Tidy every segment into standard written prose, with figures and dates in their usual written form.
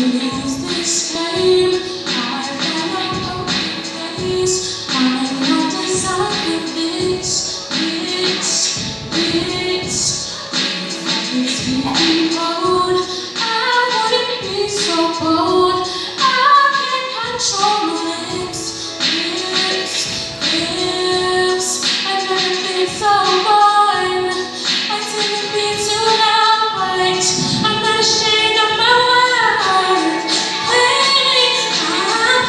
lose this game. I've got a poker face. I'm not designed for this. It's getting cold. I wouldn't be so bold. I can't control my lips. I've never been so fine. I didn't mean to lie. I'm not ashamed of my worth. Lately, I'm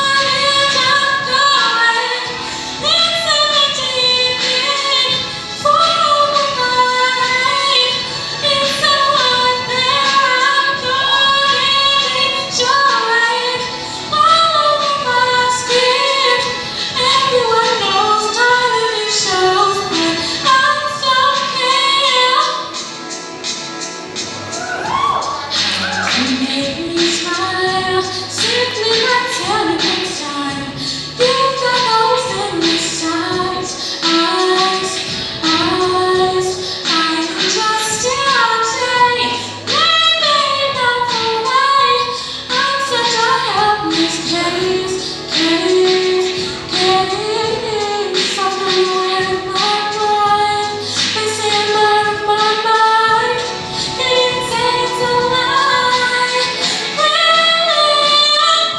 going. It's a deep end for my life. It's so unfair. I'm going enjoy all over my skin. Everyone knows my living shows, but I'm so care. You make me smile, simply by telling me time. You've got those endless eyes. I am just your day. Maybe not the way. I'm such a helpless case. Suffering with my mind. They say I'm out of my mind. It takes a lie. Really, I'm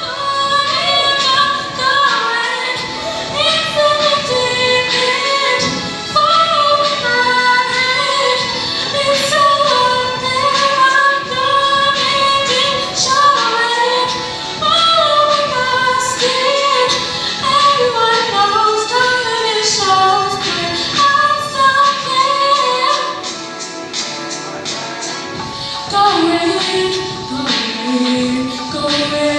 going. It's in the deep end for my life. It's so unfair. I'm going enjoy all over my skin. Everyone knows time it shows, but I'm so clear. Go away, go away, go away.